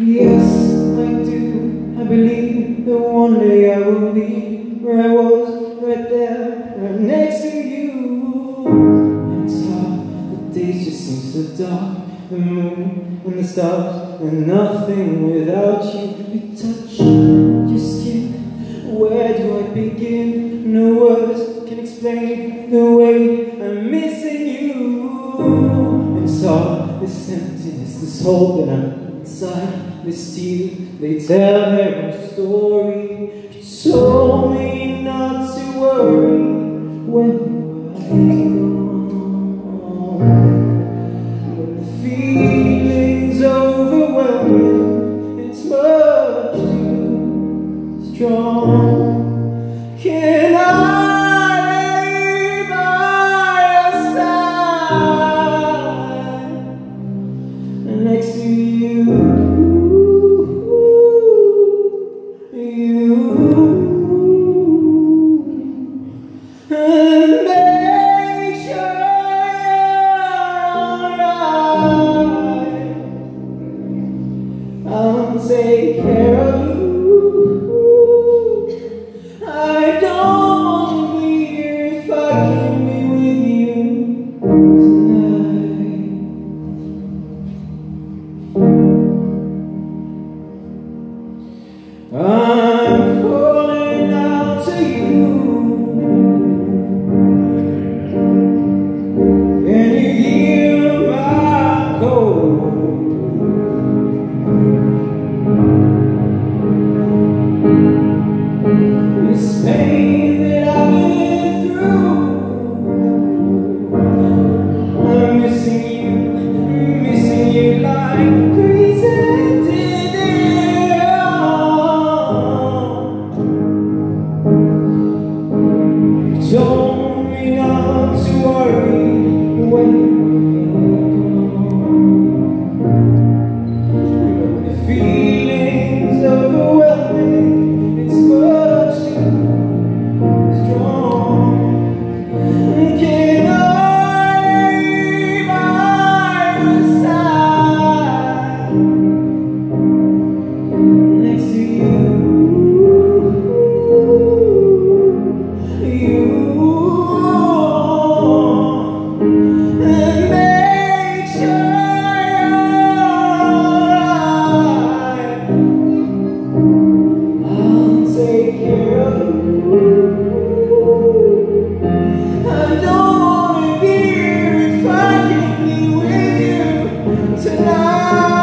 Yes, I do. I believe that one day I will be where I was, right there, right next to you. And it's hard, the days just seem so dark, the moon and the stars, and nothing without you. You touch your skin, where do I begin? No words can explain the way I'm missing you. And it's hard, this emptiness, this hole that I'm inside, this tear, they tell their own story. You told me not to worry when you were gone. When the feeling's overwhelming, it's much too strong. Can I lay by your side next to you? And make sure you're alright. I'll take care of you. I don't want to be here if I can be with you tonight. I'm calling out to you. Can you hear my call? This pain that I've been through, I'm missing you like crazy did it all. You told me not to worry when the feeling's overwhelming, it's much too strong. Can I lay by your side next to you? And make sure I'll take care of you. I don't want to be here if I can be with you tonight.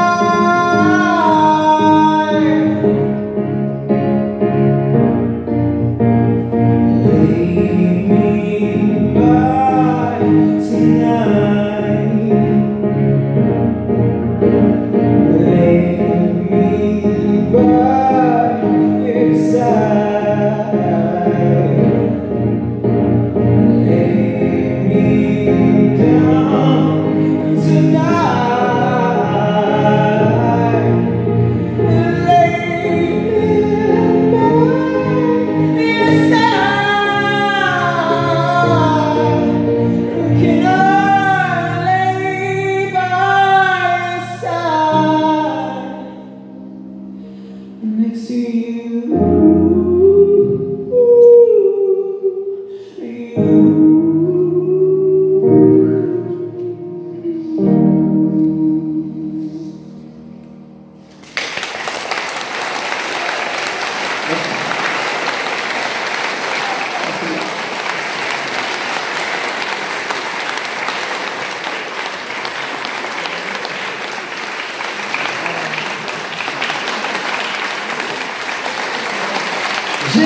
Lay me by tonight. Lay me by your side. Lay me down tonight. Lay me by your side. Can I lay by your side next to you?